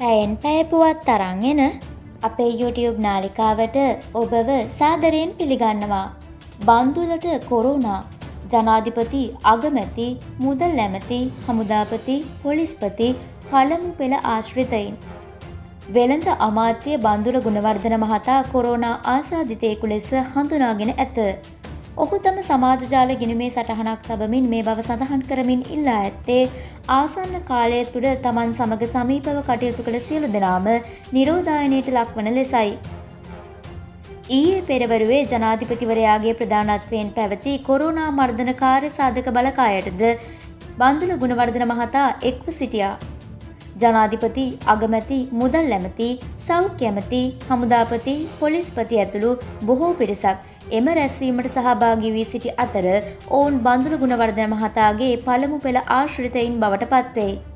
පැයෙන් පැය පුවත් තරන් එන අපේ YouTube නාලිකාවට ඔබව සාදරයෙන් පිළිගන්නවා. බන්දුලට කොරෝනා ජනාධිපති අගමැති මුදල් ඇමති හමුදාපති පොලිස්පති පළමු පෙළ ආශ්‍රිතයින් වෙළඳ අමාත්‍ය බන්දුල ගුණවර්ධන මහතා කොරෝනා ආසාදිතයෙකු ලෙස හඳුනාගෙන ඇත. ඔහු තම සමාජ ජාල ගිණුමේ සටහනක් තබමින් මේ බව සඳහන් කරමින් ඉල්ලා ඇත්තේ ආසන්න කාලය තුළ තමන් සමග සමීපව කටයුතු කළ සියලු දෙනාම නිරෝධායනයට ලක්වන ලෙසයි. ඊයේ පෙරවරුවේ ජනාධිපතිවරයාගේ ප්‍රධානත්වයෙන් පැවති කොරෝනා මර්ධන කාර්ය සාධක බලකායටද බන්දුල ගුණවර්ධන මහතා එක්ව සිටියා. ජනාධිපති අගමැති මුදල් ඇමති සෞඛ්‍ය ඇමති හමුදාපති පොලිස්පති ඇතුළු බොහෝ පිරිසක් එම රැස්වීමට සහභාගී වී සිටි අතර ඔවුන් බන්දුල ගුණවර්ධන මහතාගේ පළමු පෙළ ආශ්‍රිතයින් බවට පත්වේ.